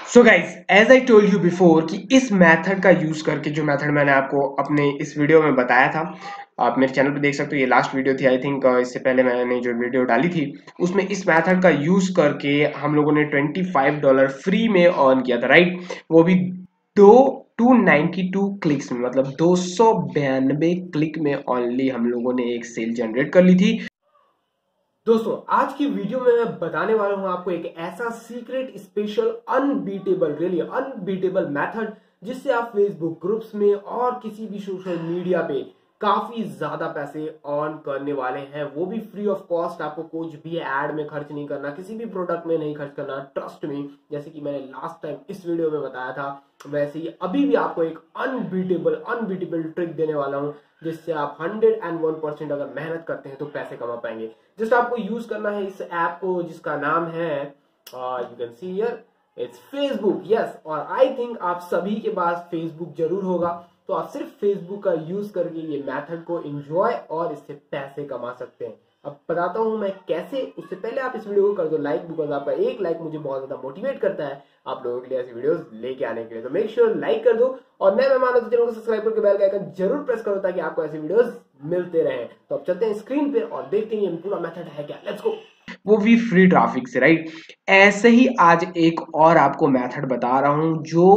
So guys as I told you before कि इस method का यूज करके जो मेथड मैंने आपको अपने इस वीडियो में बताया था, आप मेरे चैनल पे देख सकते हो। ये लास्ट वीडियो थी आई थिंक, इससे पहले मैंने जो वीडियो डाली थी उसमें इस मेथड का यूज करके हम लोगों ने $25 फ्री में अर्न किया था, राइट। वो भी दो 292 क्लिक्स में, मतलब 292 क्लिक में ओनली हम लोगों ने एक सेल जनरेट कर ली थी। दोस्तों आज की वीडियो में मैं बताने वाला हूं आपको एक ऐसा secret special unbeatable, really unbeatable method जिससे आप फेसबुक ग्रुप्स में और किसी भी सोशल मीडिया पे काफी ज्यादा पैसे अर्न करने वाले हैं, वो भी फ्री ऑफ कॉस्ट। आपको कुछ भी एड में खर्च नहीं करना, किसी भी प्रोडक्ट में नहीं खर्च करना, ट्रस्ट में। जैसे कि मैंने लास्ट टाइम इस वीडियो में बताया था, वैसे ही अभी भी आपको एक अनबीटेबल ट्रिक देने वाला हूं जिससे आप 101% अगर मेहनत करते हैं तो पैसे कमा पाएंगे। जस्ट आपको यूज करना है इस ऐप को जिसका नाम है, you can see here, it's Facebook. Yes, और आई थिंक आप सभी के पास फेसबुक जरूर होगा, तो आप सिर्फ फेसबुक का यूज करके ये मेथड को एंजॉय और इससे पैसे कमा सकते हैं। अब बताता हूं मैं कैसे। उससे पहले आप इस वीडियो को कर दो लाइक, बिकॉज आपका एक लाइक मुझे बहुत ज्यादा मोटिवेट करता है आप लोगों के लिए ऐसी वीडियोस लेके आने के लिए। तो मेक श्योर लाइक कर दो, और मैं मेहमान तो चैनल को सब्सक्राइब करके बेल का आइकन जरूर प्रेस करो ताकि आपको ऐसी वीडियोस मिलते रहे। तो अब चलते हैं स्क्रीन पे और देखते हैं ये पूरा मेथड है क्या। Let's go. वो भी फ्री ट्रैफिक से, राइट। ऐसे ही आज एक और आपको मेथड बता रहा हूं जो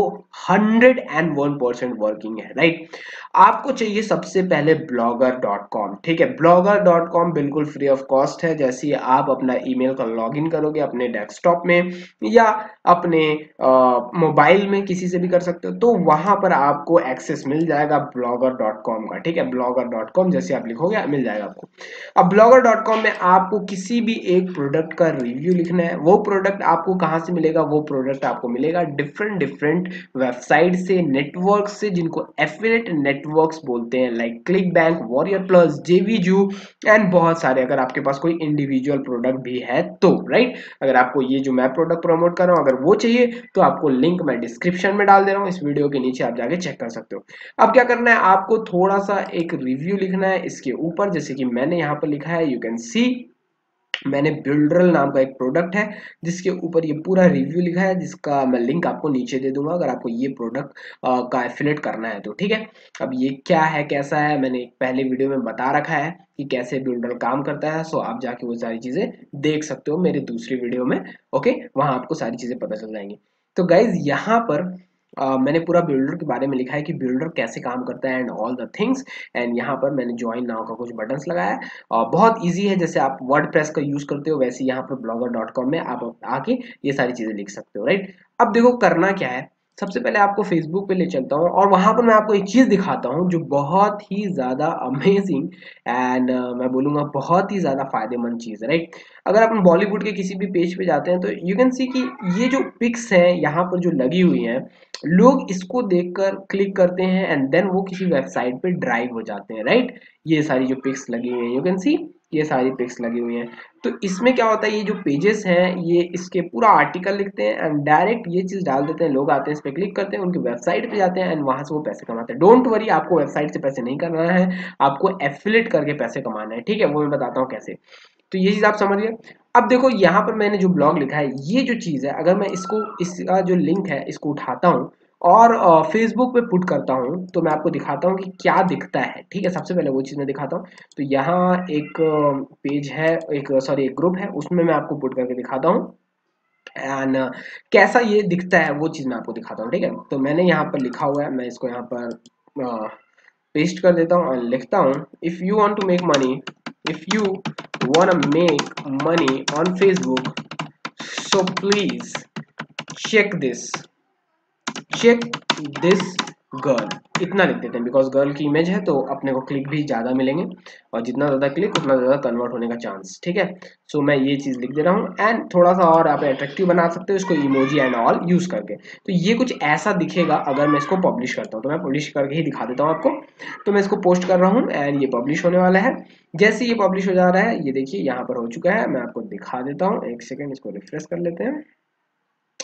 101% वर्किंग है, राइट। आपको चाहिए सबसे पहले blogger.com, ठीक है। blogger.com बिल्कुल फ्री ऑफ कॉस्ट है। जैसे ही आप अपना ईमेल का लॉगिन करोगे अपने डेस्कटॉप में या अपने मोबाइल में, किसी से भी कर सकते हो, तो वहां पर आपको एक्सेस मिल जाएगा blogger.com का, ठीक है। blogger.com जैसे आप लिखोगे मिल जाएगा आपको। अब blogger.com में आपको किसी भी एक प्रोडक्ट का रिव्यू लिखना है। वो प्रोडक्ट आपको कहां से मिलेगा? वो प्रोडक्ट आपको मिलेगा डिफरेंट वेबसाइट से, नेटवर्क से, जिनको एफिलिएट नेटवर्क्स बोलते हैं, like ClickBank, Warrior Plus, JVZoo and बहुत सारे। अगर आपके पास कोई इंडिविजुअल प्रोडक्ट भी है तो, राइट। अगर आपको ये जो मैं प्रोडक्ट प्रमोट कर रहा हूं अगर वो चाहिए तो आपको लिंक मैं डिस्क्रिप्शन में डाल दे रहा हूँ, इस वीडियो के नीचे आप जाके चेक कर सकते हो। अब क्या करना है, आपको थोड़ा सा एक रिव्यू लिखना है इसके ऊपर, जैसे कि मैंने यहाँ पर लिखा है, यू कैन सी। मैंने बिल्डरल नाम का एक प्रोडक्ट है जिसके ऊपर ये पूरा रिव्यू लिखा है, जिसका मैं लिंक आपको नीचे दे दूंगा अगर आपको ये प्रोडक्ट का एफिलिएट करना है तो, ठीक है। अब ये क्या है, कैसा है, मैंने पहले वीडियो में बता रखा है कि कैसे बिल्डर काम करता है। सो आप जाके वो सारी चीजें देख सकते हो मेरे दूसरी वीडियो में, ओके। वहां आपको सारी चीजें पता चल जाएंगी। तो गाइज यहाँ पर मैंने पूरा बिल्डर के बारे में लिखा है कि बिल्डर कैसे काम करता है and all the things. And यहाँ पर मैंने ज्वाइन नाउ का कुछ बटन्स लगाया है। बहुत इजी है, जैसे आप वर्डप्रेस का यूज करते हो वैसे यहाँ पर blogger.com में आप आके ये सारी चीजें लिख सकते हो, राइट। अब देखो करना क्या है, सबसे पहले आपको फेसबुक पे ले चलता हूँ और वहां पर मैं आपको एक चीज दिखाता हूँ जो बहुत ही ज्यादा अमेजिंग एंड मैं बोलूंगा बहुत ही ज्यादा फायदेमंद चीज है, राइट। अगर आप बॉलीवुड के किसी भी पेज पे जाते हैं तो यू कैन सी कि ये जो पिक्स हैं यहाँ पर जो लगी हुई हैं, लोग इसको देखकर क्लिक करते हैं एंड देन वो किसी वेबसाइट पे ड्राइव हो जाते हैं, राइट। ये सारी जो पिक्स लगी हुई हैं, यू कैन सी, ये सारी पिक्स लगी हुई हैं। तो इसमें क्या होता है, ये जो पेजेस हैं ये इसके पूरा आर्टिकल लिखते हैं एंड डायरेक्ट ये चीज डाल देते हैं। लोग आते हैं, इस पे क्लिक करते हैं, उनकी वेबसाइट पे जाते हैं एंड वहां से वो पैसे कमाते हैं। डोंट वरी, आपको वेबसाइट से पैसे नहीं करना है, आपको एफिलिएट करके पैसे कमाना है, ठीक है। वो मैं बताता हूँ कैसे। तो ये चीज आप समझ गए। अब देखो यहाँ पर मैंने जो ब्लॉग लिखा है, ये जो चीज है, अगर मैं इसको, इसका जो लिंक है इसको उठाता हूँ और फेसबुक पे पुट करता हूँ तो मैं आपको दिखाता हूँ कि क्या दिखता है, ठीक है। सबसे पहले वो चीज़ मैं दिखाता हूँ। तो यहाँ एक पेज है, एक सॉरी एक ग्रुप है, उसमें मैं आपको पुट करके दिखाता हूँ एंड कैसा ये दिखता है वो चीज़ मैं आपको दिखाता हूँ, ठीक है। तो मैंने यहाँ पर लिखा हुआ है, मैं इसको यहाँ पर पेस्ट कर देता हूँ और लिखता हूँ, if you want to make money, if you want to make money on Facebook, so please check this, check this girl. इतना लिख देते हैं बिकॉज गर्ल की इमेज है तो अपने को क्लिक भी ज्यादा मिलेंगे, और जितना ज्यादा क्लिक उतना ज्यादा कन्वर्ट होने का चांस, ठीक है। सो मैं ये चीज लिख दे रहा हूँ एंड थोड़ा सा और आप अट्रैक्टिव बना सकते हो इसको इमोजी एंड ऑल यूज करके। तो ये कुछ ऐसा दिखेगा अगर मैं इसको पब्लिश करता हूँ, तो मैं पब्लिश करके ही दिखा देता हूँ आपको। तो मैं इसको पोस्ट कर रहा हूँ एंड ये पब्लिश होने वाला है। जैसे ये पब्लिश हो जा रहा है, ये देखिए यहाँ पर हो चुका है, मैं आपको दिखा देता हूँ, एक सेकेंड इसको रिफ्रेश कर लेते हैं।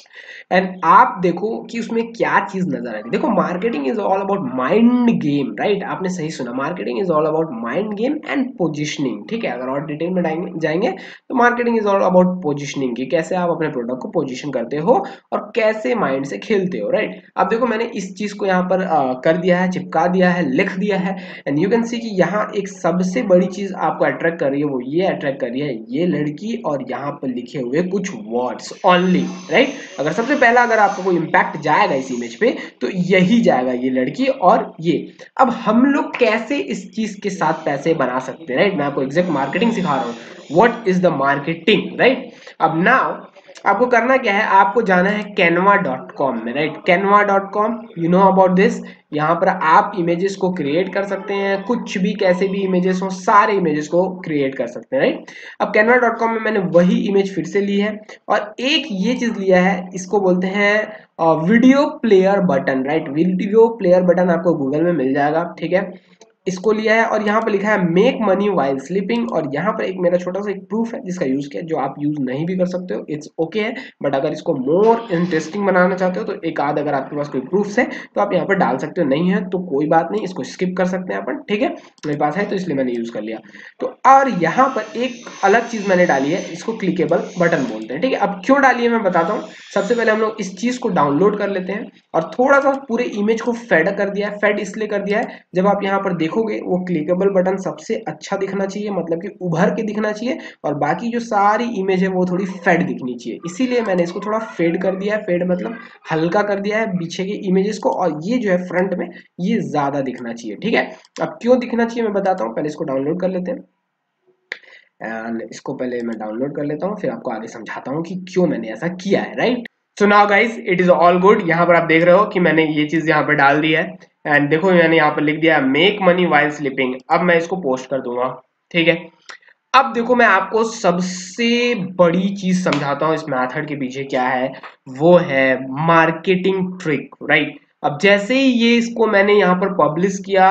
एंड आप देखो कि उसमें क्या चीज नजर आ रही है। देखो marketing is all about mind game, right, आपने सही सुना, marketing is all about mind game and positioning, ठीक है। अगर और डिटेल में जाएंगे तो marketing is all about positioning, कि कैसे आप अपने प्रोडक्ट को पोजिशन करते हो और कैसे माइंड से खेलते हो, राइट। अब देखो मैंने इस चीज को यहाँ पर कर दिया है, चिपका दिया है, लिख दिया है, एंड यू कैन सी कि यहाँ एक सबसे बड़ी चीज आपको अट्रैक्ट कर रही है, वो ये अट्रैक्ट कर रही है ये लड़की और यहाँ पर लिखे हुए कुछ वर्ड्स ओनली, राइट। अगर सबसे पहला अगर आपको कोई इंपैक्ट जाएगा इस इमेज पे तो यही जाएगा, ये लड़की और ये। अब हम लोग कैसे इस चीज के साथ पैसे बना सकते हैं, राइट, मैं आपको एग्जैक्ट मार्केटिंग सिखा रहा हूँ, what is the marketing, right. अब नाउ आपको करना क्या है, आपको जाना है canva.com में, right, canva.com, you know about this. यहाँ पर आप इमेजेस को क्रिएट कर सकते हैं, कुछ भी कैसे भी इमेजेस हो सारे इमेजेस को क्रिएट कर सकते हैं, राइट। अब canva.com में मैंने वही इमेज फिर से ली है और एक ये चीज लिया है, इसको बोलते हैं video player button, right. Video player button आपको गूगल में मिल जाएगा, ठीक है। इसको लिया है और यहाँ पर लिखा है मेक मनी वाइल स्लीपिंग, और यहाँ पर एक मेरा छोटा सा एक प्रूफ है जिसका यूज किया, जो आप यूज नहीं भी कर सकते हो, इट्स ओके है। बट अगर इसको मोर इंटरेस्टिंग बनाना चाहते हो तो एक आध अगर आपके पास कोई प्रूफ है तो आप यहाँ पर डाल सकते हो, नहीं है तो कोई बात नहीं, इसको स्किप कर सकते हैं अपन, ठीक है। मेरे पास है तो इसलिए मैंने यूज कर लिया। तो और यहाँ पर एक अलग चीज मैंने डाली है, इसको क्लिकेबल बटन बोलते हैं, ठीक है। अब क्यों डाली है मैं बताता हूँ। सबसे पहले हम लोग इस चीज को डाउनलोड कर लेते हैं और थोड़ा सा पूरे इमेज को फेड कर दिया है। फेड इसलिए कर दिया है, जब आप यहाँ पर देखोगे वो क्लिकेबल बटन सबसे अच्छा दिखना चाहिए, मतलब कि उभर के दिखना चाहिए, और बाकी जो सारी इमेज है वो थोड़ी फेड दिखनी चाहिए, इसीलिए मैंने इसको थोड़ा फेड कर दिया है। फेड मतलब हल्का कर दिया है पीछे के इमेजेस को, और ये जो है फ्रंट में ये ज्यादा दिखना चाहिए, ठीक है। अब क्यों दिखना चाहिए मैं बताता हूँ, पहले इसको डाउनलोड कर लेते हैं। एंड इसको पहले मैं डाउनलोड कर लेता हूँ, फिर आपको आगे समझाता हूँ कि क्यों मैंने ऐसा किया है, राइट। So now guys it is all good. यहाँ पर आप देख रहे हो कि मैंने ये चीज यहाँ पर डाल दी है, एंड देखो मैंने यहाँ पर लिख दिया मेक मनी वाइल स्लीपिंग। अब मैं इसको पोस्ट कर दूंगा, ठीक है। अब देखो मैं आपको सबसे बड़ी चीज समझाता हूँ इस मेथड के पीछे क्या है, वो है मार्केटिंग ट्रिक, राइट। अब जैसे ही ये इसको मैंने यहाँ पर पब्लिश किया,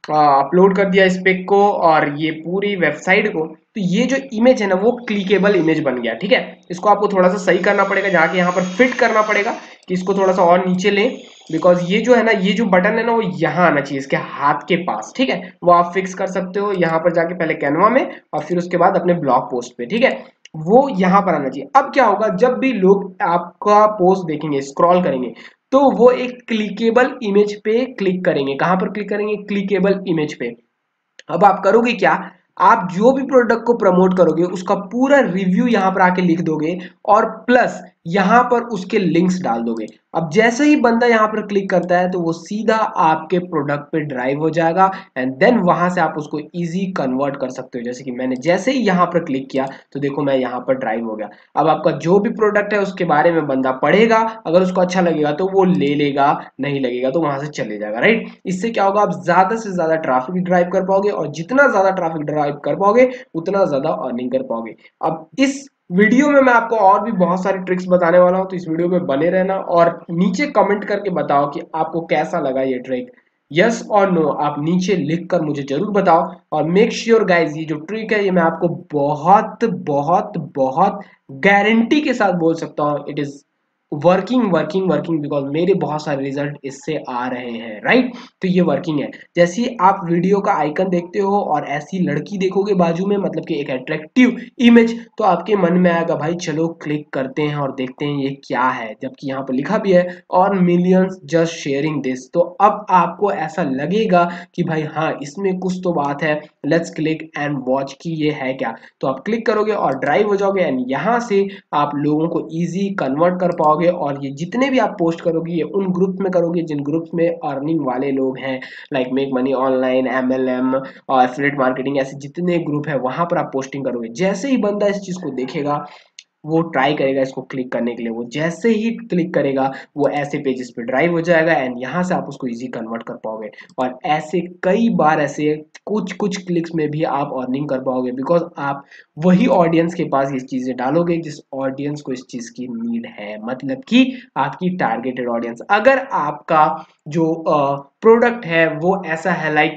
अपलोड कर दिया इस पिक को और ये पूरी वेबसाइट को, तो ये जो इमेज है ना वो क्लिकेबल इमेज बन गया, ठीक है। इसको आपको थोड़ा सा सही करना पड़ेगा, जाके यहाँ पर फिट करना पड़ेगा कि इसको थोड़ा सा और नीचे लें, बिकॉज ये जो है ना, ये जो बटन है ना वो यहाँ आना चाहिए इसके हाथ के पास, ठीक है। वो आप फिक्स कर सकते हो यहाँ पर जाके, पहले कैनवा में और फिर उसके बाद अपने ब्लॉग पोस्ट पे, ठीक है। वो यहाँ पर आना चाहिए। अब क्या होगा, जब भी लोग आपका पोस्ट देखेंगे, स्क्रॉल करेंगे, तो वो एक क्लिकेबल इमेज पे क्लिक करेंगे। कहां पर क्लिक करेंगे, क्लिकेबल इमेज पे। अब आप करोगे क्या, आप जो भी प्रोडक्ट को प्रमोट करोगे उसका पूरा रिव्यू यहां पर आके लिख दोगे और प्लस यहां पर उसके लिंक्स डाल दोगे। अब जैसे ही बंदा यहां पर क्लिक करता है तो वो सीधा आपके प्रोडक्ट पे ड्राइव हो जाएगा, एंड देन वहां से आप उसको इजी कन्वर्ट कर सकते हो। जैसे कि मैंने जैसे ही यहां पर क्लिक किया तो देखो मैं यहां पर ड्राइव हो गया। अब आपका जो भी प्रोडक्ट है उसके बारे में बंदा पढ़ेगा, अगर उसको अच्छा लगेगा तो वो ले लेगा, नहीं लगेगा तो वहां से चले जाएगा, राइट। इससे क्या होगा, आप ज्यादा से ज्यादा ट्रैफिक ड्राइव कर पाओगे, और जितना ज्यादा ट्रैफिक ड्राइव कर पाओगे उतना ज्यादा अर्निंग कर पाओगे। अब इस वीडियो में मैं आपको और भी बहुत सारी ट्रिक्स बताने वाला हूं, तो इस वीडियो में बने रहना और नीचे कमेंट करके बताओ कि आपको कैसा लगा ये ट्रिक। यस और नो आप नीचे लिखकर मुझे जरूर बताओ, और मेक श्योर गाइज ये जो ट्रिक है ये मैं आपको बहुत बहुत बहुत गारंटी के साथ बोल सकता हूं, it is working working working, because मेरे बहुत सारे रिजल्ट इससे आ रहे हैं, राइट। तो ये वर्किंग है। जैसे ही आप वीडियो का आइकन देखते हो और ऐसी लड़की देखोगे बाजू में, मतलब कि एक अट्रैक्टिव इमेज, तो आपके मन में आएगा भाई चलो क्लिक करते हैं और देखते हैं ये क्या है, जबकि यहाँ पर लिखा भी है और मिलियंस जस्ट शेयरिंग दिस। तो अब आपको ऐसा लगेगा कि भाई हाँ इसमें कुछ तो बात है, लेट्स क्लिक एंड वॉच कि ये है क्या। तो आप क्लिक करोगे और ड्राइव हो जाओगे, एंड यहाँ से आप लोगों को इजी कन्वर्ट कर पाओगे, और ये जितने भी आप पोस्ट करोगे ये उन ग्रुप में करोगे जिन ग्रुप्स में अर्निंग वाले लोग हैं, like make money online, MLM और एफिलिएट मार्केटिंग, ऐसे जितने ग्रुप है वहां पर आप पोस्टिंग करोगे। जैसे ही बंदा इस चीज को देखेगा वो ट्राई करेगा इसको क्लिक करने के लिए, वो जैसे ही क्लिक करेगा वो ऐसे पेजेस पे ड्राइव हो जाएगा, एंड यहाँ से आप उसको इजी कन्वर्ट कर पाओगे। और ऐसे कई बार ऐसे कुछ कुछ क्लिक्स में भी आप अर्निंग कर पाओगे, बिकॉज आप वही ऑडियंस के पास ये चीजें डालोगे जिस ऑडियंस को इस चीज की नीड है, मतलब कि आपकी टारगेटेड ऑडियंस। अगर आपका जो प्रोडक्ट है वो ऐसा है, लाइक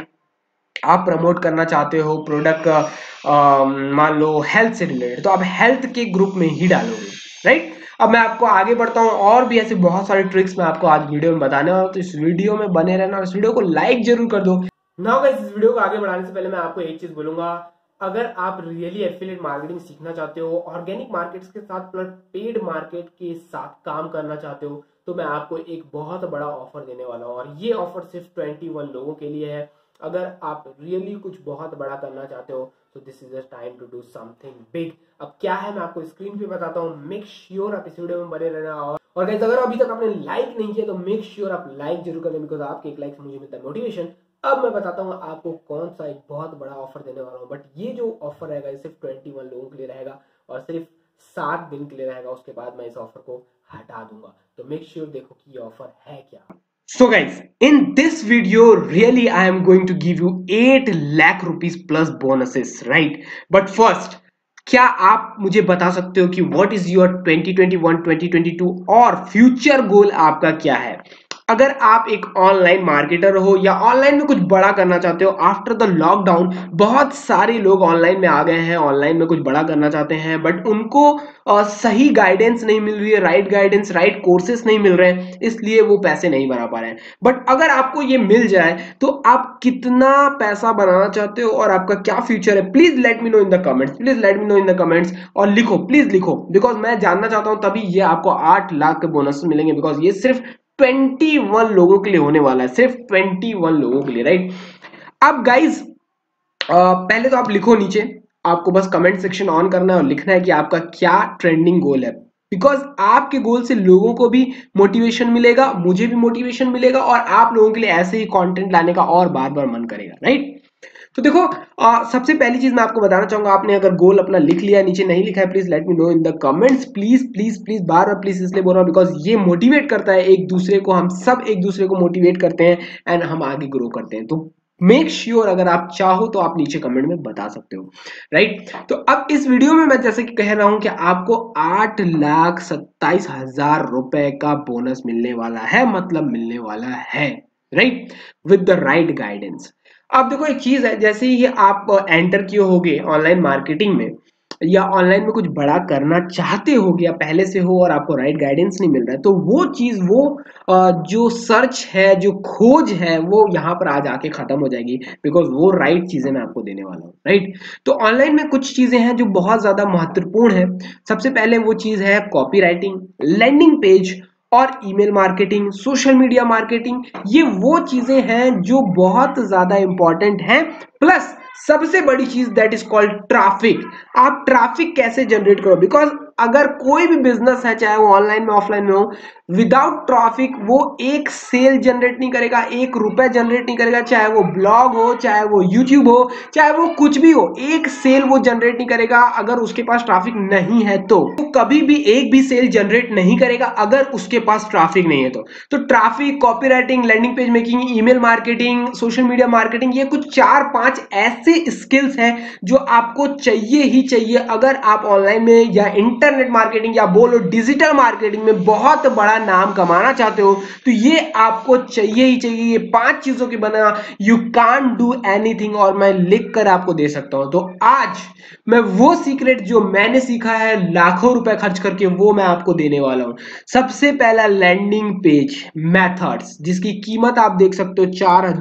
आप प्रमोट करना चाहते हो प्रोडक्ट मान लो हेल्थ से रिलेटेड, तो आप हेल्थ के ग्रुप में ही डालोगे, राइट। अब मैं आपको आगे बढ़ता हूँ, और भी ऐसे बहुत सारे ट्रिक्स मैं आपको आज वीडियो में बताने वाला हूँ, तो इस वीडियो में बने रहना और इस वीडियो को लाइक जरूर कर दो। नाउ गाइस, इस वीडियो को आगे बढ़ाने से पहले मैं आपको एक चीज बोलूंगा, अगर आप रियली एफिलिएट मार्केटिंग सीखना चाहते हो, ऑर्गेनिक मार्केट्स के साथ प्लस पेड मार्केट के साथ काम करना चाहते हो, तो मैं आपको एक बहुत बड़ा ऑफर देने वाला हूँ, और ये ऑफर सिर्फ 21 लोगों के लिए है। अगर आप रियली कुछ बहुत बड़ा करना चाहते हो तो this is the time to do something big. अब क्या है मैं आपको स्क्रीन पे बताता हूँ, मेक श्योर आप इस वीडियो में बने रहना। और गाइस, अगर अभी तक आपने लाइक नहीं किया तो मेक श्योर आप लाइक जरूर करें, बिकॉज आपके एक लाइक से मुझे मिलता है मोटिवेशन। अब मैं बताता हूँ आपको कौन सा एक बहुत बड़ा ऑफर देने वाला हूँ, बट ये जो ऑफर रहेगा ये सिर्फ 21 लोगों के लिए रहेगा और सिर्फ 7 दिन के लिए रहेगा, उसके बाद मैं इस ऑफर को हटा दूंगा। तो मेक श्योर देखो कि ये ऑफर है क्या। So guys, in this video, really I am going to give you 8 lakh rupees plus bonuses, right? But first, क्या आप मुझे बता सकते हो कि what is your 2021, 2022 और फ्यूचर गोल आपका क्या है? अगर आप एक ऑनलाइन मार्केटर हो या ऑनलाइन में कुछ बड़ा करना चाहते हो, आफ्टर द लॉकडाउन बहुत सारे लोग ऑनलाइन में आ गए हैं, ऑनलाइन में कुछ बड़ा करना चाहते हैं, बट उनको सही गाइडेंस नहीं मिल रही है, राइट गाइडेंस, राइट कोर्सेस नहीं मिल रहे हैं, इसलिए वो पैसे नहीं बना पा रहे हैं। बट अगर आपको ये मिल जाए तो आप कितना पैसा बनाना चाहते हो और आपका क्या फ्यूचर है, please let me know in the comments, please let me know in the comments, और लिखो, प्लीज लिखो, बिकॉज मैं जानना चाहता हूं, तभी ये आपको 8 लाख के बोनस मिलेंगे, बिकॉज ये सिर्फ 21 लोगों के लिए होने वाला है, सिर्फ 21 लोगों के लिए, राइट? अब गाइज, पहले तो आप लिखो नीचे, आपको बस कमेंट सेक्शन ऑन करना है और लिखना है कि आपका क्या ट्रेंडिंग गोल है, बिकॉज आपके गोल से लोगों को भी मोटिवेशन मिलेगा, मुझे भी मोटिवेशन मिलेगा, और आप लोगों के लिए ऐसे ही कंटेंट लाने का और बार बार मन करेगा, राइट? तो देखो, सबसे पहली चीज मैं आपको बताना चाहूंगा, आपने अगर गोल अपना लिख लिया, नीचे नहीं लिखा है, please let me know in the comments, please please please, बार बार प्लीज इसलिए बोल रहा हूं बिकॉज ये मोटिवेट करता है एक दूसरे को, हम सब एक दूसरे को मोटिवेट करते हैं एंड हम आगे ग्रो करते हैं। तो मेक श्योर अगर आप चाहो तो आप नीचे कमेंट में बता सकते हो, राइट? तो अब इस वीडियो में मैं जैसे कि कह रहा हूं कि आपको 8,27,000 रुपए का बोनस मिलने वाला है, मतलब मिलने वाला है, right? With the right guidance. अब देखो, एक चीज है, जैसे ही आप एंटर किए होगे ऑनलाइन मार्केटिंग में या ऑनलाइन में कुछ बड़ा करना चाहते हो या पहले से हो और आपको राइट गाइडेंस नहीं मिल रहा है, तो वो चीज, वो जो सर्च है, जो खोज है, वो यहाँ पर आज आके खत्म हो जाएगी, बिकॉज वो राइट चीजें मैं आपको देने वाला हूँ, राइट? तो ऑनलाइन में कुछ चीजें हैं जो बहुत ज्यादा महत्वपूर्ण है। सबसे पहले वो चीज है कॉपी राइटिंग, लैंडिंग पेज और email marketing, social media marketing. ये वो चीजें हैं जो बहुत ज्यादा इंपॉर्टेंट हैं। प्लस सबसे बड़ी चीज दैट इज कॉल्ड ट्रैफिक। आप ट्रैफिक कैसे जनरेट करो, बिकॉज अगर कोई भी बिजनेस है, चाहे वो ऑनलाइन में ऑफलाइन में हो, विदाउट ट्रैफिक वो एक सेल जनरेट नहीं करेगा, 1 रुपए जनरेट नहीं करेगा, चाहे वो ब्लॉग हो, चाहे वो यूट्यूब हो, चाहे वो कुछ भी हो, एक सेल वो जनरेट नहीं करेगा अगर उसके पास ट्रैफिक नहीं है। तो कभी भी एक भी सेल जनरेट नहीं करेगा अगर उसके पास ट्रैफिक नहीं है। तो traffic, copywriting, landing page making, email marketing, social media marketing, ये कुछ 4-5 ऐसे स्किल्स हैं जो आपको चाहिए ही चाहिए अगर आप ऑनलाइन में या इंटरनेट मार्केटिंग या बोलो डिजिटल मार्केटिंग में बहुत बड़ा नाम कमाना चाहते हो, तो ये आपको चाहिए ही चाहिए। ये 5 चीजों के बिना यू कांट डू एनीथिंग, और मैं लिख कर आपको दे सकता हूं। तो आज मैं वो सीक्रेट जो मैंने सीखा है लाखों रुपए खर्च करके, वो मैं आपको देने वाला हूं। सबसे पहला लैंडिंग पेज मेथड्स, जिसकी कीमत आप देख सकते हो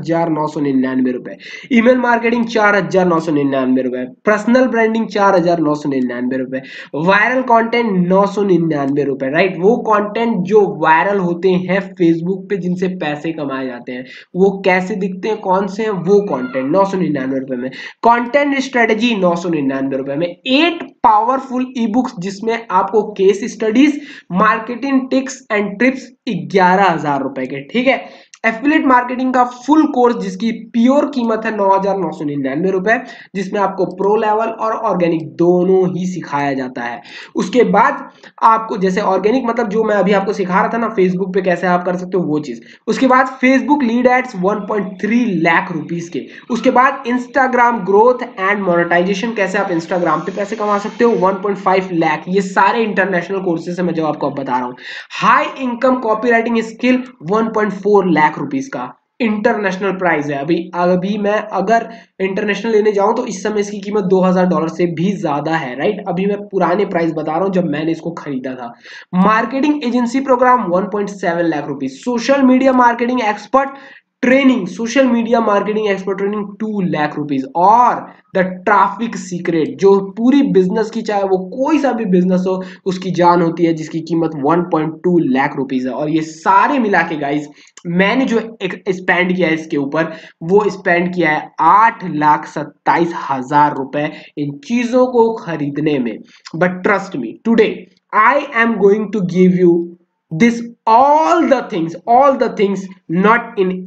4,999 रुपए। ईमेल मार्केटिंग 4,999 रुपए। पर्सनल ब्रांडिंग 4,999 रुपए। वायरल कंटेंट 999 रुपए, राइट? वो कंटेंट जो वायरल होते हैं फेसबुक पे, जिनसे पैसे कमाए जाते हैं, वो कैसे दिखते हैं, कौन से हैं वो कंटेंट, 999 रुपए में। कंटेंट स्ट्रेटेजी 999 रुपए में। 8 पावरफुल ई बुक्स जिसमें आपको case studies, marketing tips and trips 11,000 रुपए के, ठीक है? एफिलिएट मार्केटिंग का फुल कोर्स जिसकी प्योर कीमत है 9,999 रुपए, जिसमें आपको प्रो लेवल और ऑर्गेनिक दोनों ही सिखाया जाता है। उसके बाद आपको, जैसे ऑर्गेनिक मतलब जो मैं अभी आपको सिखा रहा था ना, फेसबुक पे कैसे आप कर सकते हो वो चीज। उसके बाद Facebook lead ads 1.3 lakh rupees के। उसके बाद इंस्टाग्राम ग्रोथ एंड मोनेटाइजेशन, कैसे आप इंस्टाग्राम पे पैसे कमा सकते हो, 1.5 लाख। ये सारे इंटरनेशनल कोर्सेज है मैं जो आपको अब बता रहा हूं। High income copywriting skill 1.4 lakh rupees का। इंटरनेशनल प्राइस है। अभी अभी मैं अगर इंटरनेशनल लेने जाऊं तो इस समय इसकी कीमत $2000 से भी ज्यादा है, राइट। अभी मैं पुराने प्राइस बता रहा हूं जब मैंने इसको खरीदा था। Marketing agency program 1.7 lakh rupees. Social media marketing expert training, social media marketing expert training 2 lakh rupees. और द ट्रैफिक सीक्रेट, जो पूरी बिजनेस की, चाहे वो कोई सा भी बिजनेस हो, उसकी जान होती है, जिसकी कीमत 1.2 लाख रुपीज है। और ये सारे मिला के गाइस मैंने जो स्पेंड किया है इसके ऊपर, वो स्पेंड किया है 8,27,000 रुपए इन चीजों को खरीदने में। But trust me, today I am going to give you this all the things not in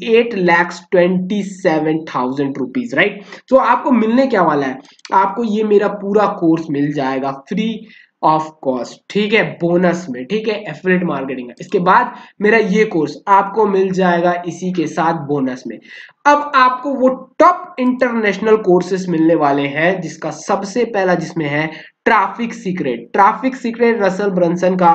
8,27,000 rupees, right? तो आपको मिलने क्या वाला है, आपको ये मेरा पूरा कोर्स मिल जाएगा फ्री ऑफ कॉस्ट, ठीक है, बोनस में, ठीक है, एफिलिएट मार्केटिंग है। इसके बाद मेरा ये कोर्स आपको मिल जाएगा इसी के साथ बोनस में। अब आपको वो टॉप इंटरनेशनल कोर्सेस मिलने वाले हैं, जिसका सबसे पहला जिसमें है traffic secret. Traffic secret Russell Brunson का,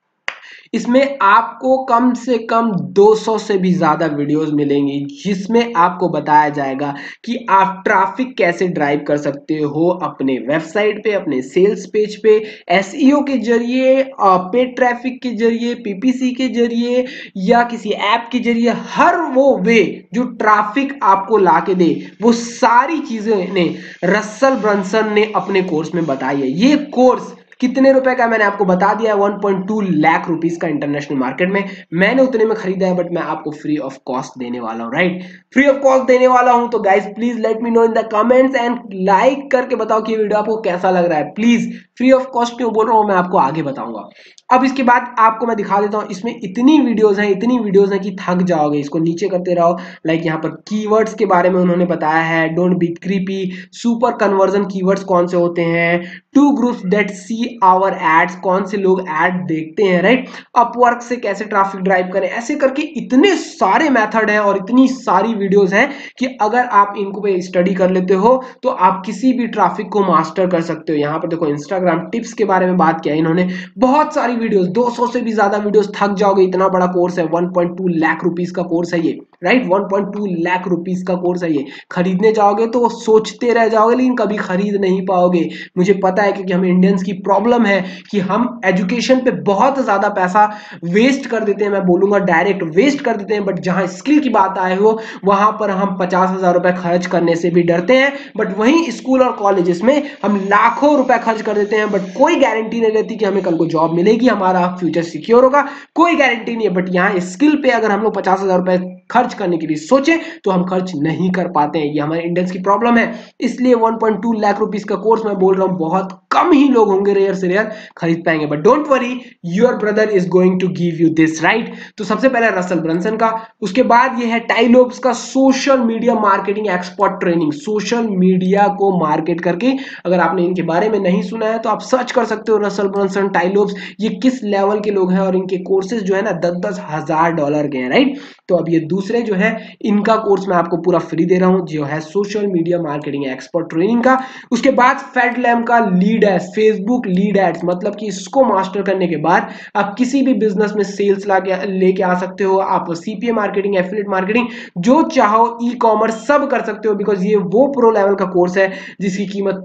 इसमें आपको कम से कम 200 से भी ज्यादा वीडियोस मिलेंगी, जिसमें आपको बताया जाएगा कि आप ट्रैफिक कैसे ड्राइव कर सकते हो अपने वेबसाइट पे, अपने सेल्स पेज पे, एसईओ के जरिए, पेड ट्रैफिक के जरिए, पीपीसी के जरिए, या किसी ऐप के जरिए। हर वो वे जो ट्रैफिक आपको ला के दे, वो सारी चीजें ने रसल ब्रंसन ने अपने कोर्स में बताई है। ये कोर्स कितने रुपए का मैंने आपको बता दिया है, 1.2 लाख रुपीस का इंटरनेशनल मार्केट में। मैंने उतने में खरीदा है, बट मैं आपको फ्री ऑफ कॉस्ट देने वाला हूं, राइट, फ्री ऑफ कॉस्ट देने वाला हूं। तो guys please let me know in the comments and like करके बताओ कि ये वीडियो आपको कैसा लग रहा है। प्लीज, फ्री ऑफ कॉस्ट क्यों बोल रहा हूं मैं आपको आगे बताऊंगा। अब इसके बाद आपको मैं दिखा देता हूं, इसमें इतनी वीडियोस हैं कि थक जाओगे। इसको नीचे करते रहो। लाइक यहाँ पर कीवर्ड्स के बारे में उन्होंने बताया है, don't be creepy, super conversion keywords कौन से होते हैं, two groups that see our ads, कौन से लोग एड देखते हैं, राइट, अपवर्क से कैसे ट्रैफिक ड्राइव करें, ऐसे करके इतने सारे मेथड हैं और इतनी सारी वीडियोस हैं कि अगर आप इनको पे स्टडी कर लेते हो तो आप किसी भी ट्रैफिक को मास्टर कर सकते हो। यहाँ पर देखो इंस्टाग्राम टिप्स के बारे में बात किया इन्होंने, बहुत सारी वीडियोस, 200 से भी ज्यादा वीडियोस, थक जाओगे, इतना बड़ा कोर्स है, 1.2 लाख रुपीस का कोर्स है ये, राइट, 1.2 लाख रुपीस का कोर्स है ये। खरीदने जाओगे तो सोचते रह जाओगे, लेकिन कभी खरीद नहीं पाओगे। मुझे पता है, क्योंकि हम इंडियंस की प्रॉब्लम है कि हम एजुकेशन पे बहुत ज्यादा पैसा वेस्ट कर देते हैं, मैं बोलूंगा डायरेक्ट वेस्ट कर देते हैं। बट जहां स्किल की बात आए हो, वहां पर हम 50,000 रुपए खर्च करने से भी डरते हैं। बट वहीं स्कूल और कॉलेजेस में हम लाखों रुपए खर्च कर देते हैं, बट कोई गारंटी नहीं रहती कि हमें कल को जॉब मिलेगी, हमारा फ्यूचर सिक्योर होगा, कोई गारंटी नहीं है। बट यहाँ स्किल पे अगर हम लोग 50,000 रुपए खर्च करने के लिए सोचे तो हम खर्च नहीं कर पाते हैं। ये हमारे इंडियंस की प्रॉब्लम है। इसलिए 1.2 लाख रुपीस का कोर्स मैं बोल रहा हूं, बहुत कम ही लोग होंगे, रेयर से रेयर खरीद पाएंगे। But don't worry, your brother is going to give you this, right. तो सबसे पहले रसल ब्रंसन का, उसके बाद ये है टाई लोब्स का social media marketing expert training. Social media को मार्केट करके, अगर आपने इनके बारे में नहीं सुना है तो आप सर्च कर सकते हो, रसल ब्रंसन, टाई लोब्स, ये किस लेवल के लोग हैं और इनके कोर्सेज जो है ना 10-10 हजार डॉलर के हैं, राइट। तो अब ये दूसरे जो है इनका कोर्स मैं आपको पूरा फ्री दे रहा हूं, जो है social media marketing expert training का। उसके बाद फेडलैम का लीड है, फेसबुक लीड एड्स, मतलब कि इसको मास्टर करने के बाद आप किसी भी बिजनेस में सेल्स लेके आ सकते हो। आप सीपीए मार्केटिंग, एफिलिएट मार्केटिंग, जो चाहो, ई कॉमर्स, सब कर सकते हो। बिकॉज ये वो प्रो लेवल का कोर्स है जिसकी कीमत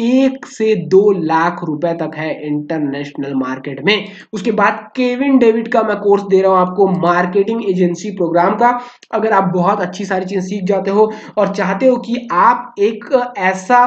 1 से 2 लाख रुपए तक है इंटरनेशनल मार्केट में। उसके बाद केविन डेविड का मैं कोर्स दे रहा हूं आपको, मार्केटिंग एजेंसी प्रोग्राम का। अगर आप बहुत अच्छी सारी चीजें सीख जाते हो और चाहते हो कि आप एक ऐसा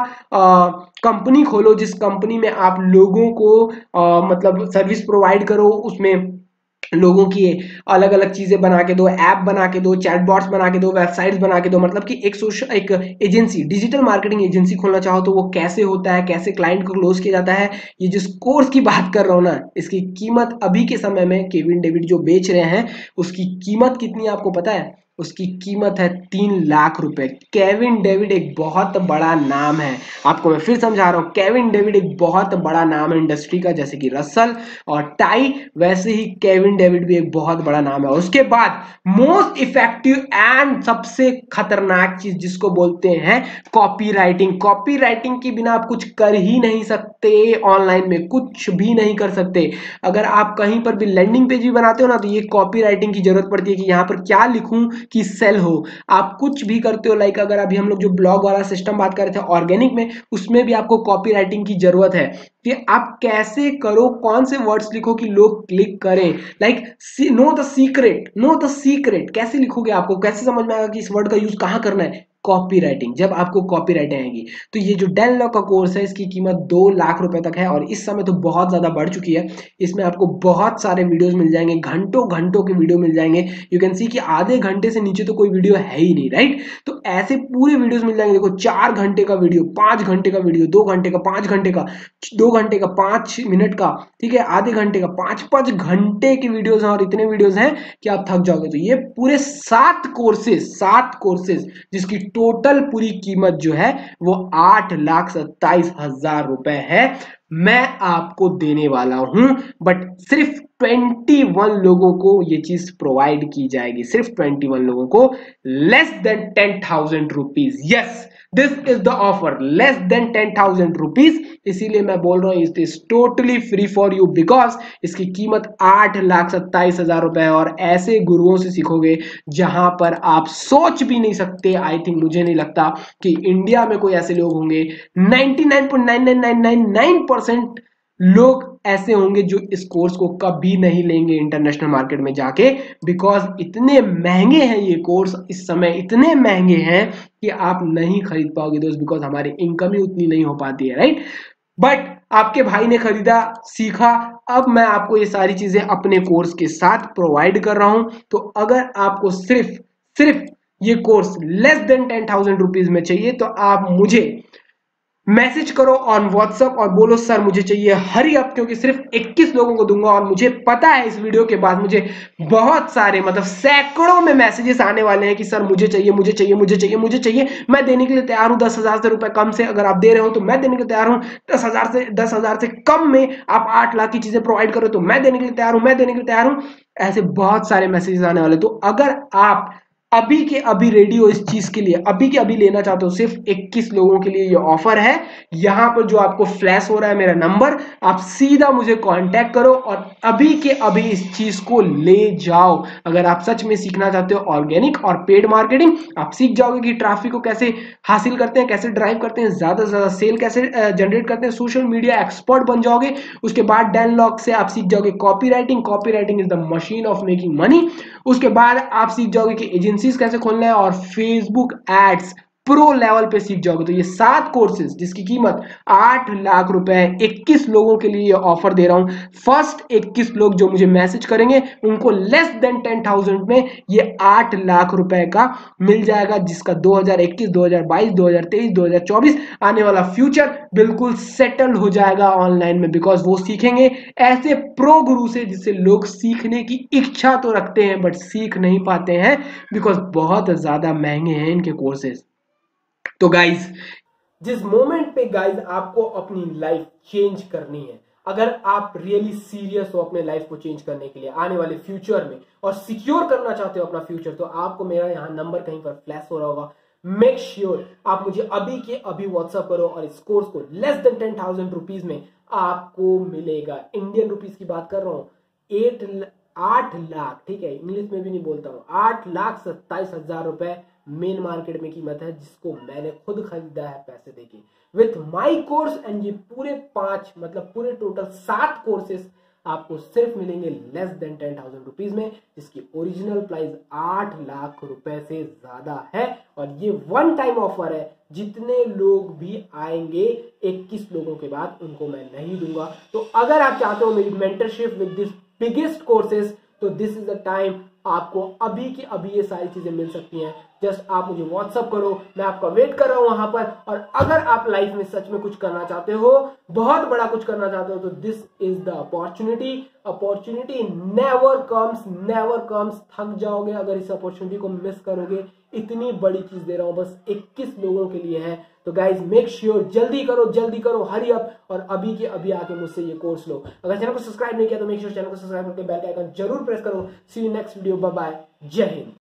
कंपनी खोलो जिस कंपनी में आप लोगों को मतलब सर्विस प्रोवाइड करो, उसमें लोगों की अलग अलग चीजें बना के दो, ऐप बना के दो, चैटबॉट्स बना के दो, वेबसाइट्स बना के दो, मतलब कि एक एजेंसी, डिजिटल मार्केटिंग एजेंसी खोलना चाहो तो वो कैसे होता है, कैसे क्लाइंट को क्लोज किया जाता है, ये जिस कोर्स की बात कर रहा हूं ना, इसकी कीमत अभी के समय में केविन डेविड जो बेच रहे हैं, उसकी कीमत कितनी है आपको पता है? उसकी कीमत है 3 लाख रुपए। केविन डेविड एक बहुत बड़ा नाम है, आपको मैं फिर समझा रहा हूं, केविन डेविड एक बहुत बड़ा नाम है इंडस्ट्री का, जैसे कि रसल और टाई, वैसे ही केविन डेविड भी एक बहुत बड़ा नाम है। उसके बाद मोस्ट इफेक्टिव एंड सबसे खतरनाक चीज जिसको बोलते हैं कॉपीराइटिंग। कॉपीराइटिंग के बिना आप कुछ कर ही नहीं सकते, ऑनलाइन में कुछ भी नहीं कर सकते। अगर आप कहीं पर भी लैंडिंग पेज भी बनाते हो ना, तो ये कॉपीराइटिंग की जरूरत पड़ती है कि यहाँ पर क्या लिखूं कि सेल हो। आप कुछ भी करते हो, लाइक अगर अभी हम लोग जो ब्लॉग वाला सिस्टम बात कर रहे थे ऑर्गेनिक में, उसमें भी आपको कॉपी राइटिंग की जरूरत है कि आप कैसे करो, कौन से वर्ड्स लिखो कि लोग क्लिक करें। लाइक नो द सीक्रेट कैसे लिखोगे, आपको कैसे समझ में आएगा कि इस वर्ड का यूज कहां करना है? Copy writing. जब आपको कॉपी राइटिंग आएगी तो ये जो डेल लॉ का कोर्स है इसकी कीमत 2 लाख रुपए तक है, और इस समय तो बहुत ज्यादा बढ़ चुकी है। इसमें आपको बहुत सारे वीडियोस मिल जाएंगे, घंटों घंटों के वीडियो मिल जाएंगे। यू कैन सी कि आधे घंटे से नीचे तो कोई वीडियो है ही नहीं, राइट? तो ऐसे पूरे वीडियोस मिल जाएंगे। देखो 4 घंटे का वीडियो, 5 घंटे का वीडियो, 2 घंटे का, 5 घंटे का, 2 घंटे का, 5 मिनट का, ठीक है, आधे घंटे का, 5 घंटे की वीडियोस हैं, और इतने वीडियोस हैं कि आप थक जाओगे। तो ये पूरे 7 कोर्सेज जिसकी टोटल पूरी कीमत जो है वो 8,27,000 रुपए है, मैं आपको देने वाला हूं। बट सिर्फ 21 लोगों को ये चीज प्रोवाइड की जाएगी, सिर्फ 21 लोगों को, less than 10,000 rupees. Yes, this is the offer, less than 10,000 rupees. इसीलिए मैं बोल रहा हूं it is totally free for you, because इसकी कीमत 8,27,000 रुपए है, और ऐसे गुरुओं से सीखोगे जहां पर आप सोच भी नहीं सकते। आई थिंक, मुझे नहीं लगता कि इंडिया में कोई ऐसे लोग होंगे। 99.99999% लोग ऐसे होंगे जो इस कोर्स को कभी नहीं लेंगे इंटरनेशनल मार्केट में जाके, बिकॉज इतने महंगे हैं ये कोर्स, इस समय इतने महंगे हैं कि आप नहीं खरीद पाओगे दोस्त, बिकॉज हमारी इनकम ही उतनी नहीं हो पाती है, राइट? बट आपके भाई ने खरीदा, सीखा, अब मैं आपको ये सारी चीजें अपने कोर्स के साथ प्रोवाइड कर रहा हूं। तो अगर आपको सिर्फ ये कोर्स लेस देन 10,000 रुपीज में चाहिए तो आप मुझे मैसेज करो ऑन व्हाट्सएप और बोलो सर मुझे चाहिए हरी अप, क्योंकि सिर्फ 21 लोगों को दूंगा, और मुझे पता है इस वीडियो के बाद मुझे बहुत सारे, मतलब सैकड़ों में मैसेजेस आने वाले हैं कि सर मुझे चाहिए, मुझे चाहिए, मुझे चाहिए, मुझे चाहिए। मैं देने के लिए तैयार हूं 10,000 से रुपए कम से, अगर आप दे रहे हो तो मैं देने के लिए तैयार हूं 10,000 से कम में। आप 8 लाख की चीजें प्रोवाइड करो तो मैं देने के लिए तैयार हूं, मैं देने के लिए तैयार हूं। ऐसे बहुत सारे मैसेजेस आने वाले। तो अगर आप अभी के अभी रेडी हो इस चीज के लिए, अभी के अभी लेना चाहते हो, सिर्फ 21 लोगों के लिए ये ऑफर है। यहां पर जो आपको फ्लैश हो रहा है मेरा नंबर, आप सीधा मुझे कांटेक्ट करो और अभी के अभी इस चीज को ले जाओ। अगर आप सच में सीखना चाहते हो ऑर्गेनिक और पेड मार्केटिंग, आप सीख जाओगे कि ट्रैफिक को कैसे हासिल करते हैं, कैसे ड्राइव करते हैं, ज्यादा से ज्यादा सेल कैसे जनरेट करते हैं, सोशल मीडिया एक्सपर्ट बन जाओगे। उसके बाद डेल लॉक से आप सीख जाओगे copy writing is the machine of making money. उसके बाद आप सीख जाओगे कि एजेंसीज कैसे खोलना है, और फेसबुक एड्स प्रो लेवल पे सीख जाओगे। तो ये 7 कोर्सेज जिसकी कीमत 8 लाख रुपए है, 21 लोगों के लिए ये ऑफर दे रहा हूं। फर्स्ट 21 लोग जो मुझे मैसेज करेंगे उनको लेस देन 10,000 में ये 8 लाख रुपए का मिल जाएगा, जिसका 2021, 2022, 2023, 2024 आने वाला फ्यूचर बिल्कुल सेटल हो जाएगा ऑनलाइन में, बिकॉज वो सीखेंगे ऐसे प्रो गुरु से जिससे लोग सीखने की इच्छा तो रखते हैं बट सीख नहीं पाते हैं, बिकॉज बहुत ज्यादा महंगे हैं इनके कोर्सेज। तो गाइज, जिस मोमेंट पे गाइज आपको अपनी लाइफ चेंज करनी है, अगर आप रियली सीरियस हो अपने लाइफ को चेंज करने के लिए आने वाले फ्यूचर में, और सिक्योर करना चाहते हो अपना फ्यूचर, तो आपको मेरा यहाँ नंबर कहीं पर फ्लैश हो रहा होगा। मेक श्योर आप मुझे अभी के अभी व्हाट्सएप करो, और इस कोर्स को लेस देन 10,000 रुपीज में आपको मिलेगा। इंडियन रुपीज की बात कर रहा हूं, 8 लाख, ठीक है, इंग्लिश में भी नहीं बोलता हूं, 8,27,000 रुपए मेन मार्केट में कीमत है, जिसको मैंने खुद खरीदा है पैसे देके विथ माई कोर्स। एंड ये पूरे 5, मतलब पूरे टोटल 7 कोर्सेस आपको सिर्फ मिलेंगे लेस देन 10,000 रुपीज में, जिसकी ओरिजिनल प्राइस 8 लाख रुपए से ज्यादा है। और ये वन टाइम ऑफर है, जितने लोग भी आएंगे 21 लोगों के बाद उनको मैं नहीं दूंगा। तो अगर आप चाहते हो मेरी mentorship with this biggest courses, तो दिस इज द टाइम। आपको अभी की अभी ये सारी चीजें मिल सकती हैं। जस्ट आप मुझे व्हाट्सअप करो, मैं आपका वेट कर रहा हूं वहां पर। और अगर आप लाइफ में सच में कुछ करना चाहते हो, बहुत बड़ा कुछ करना चाहते हो, तो this is the opportunity never comes. थक जाओगे अगर इस अपॉर्चुनिटी को मिस करोगे। इतनी बड़ी चीज दे रहा हूं, बस 21 लोगों के लिए है। तो गाइज मेक श्योर, जल्दी करो, हरी अप, और अभी के अभी आके मुझसे ये कोर्स लो। अगर चैनल को सब्सक्राइब नहीं किया तो मेक श्योर चैनल को सब्सक्राइब करके बेल का आइकन जरूर प्रेस करो। See you next video, bye bye, जय हिंद।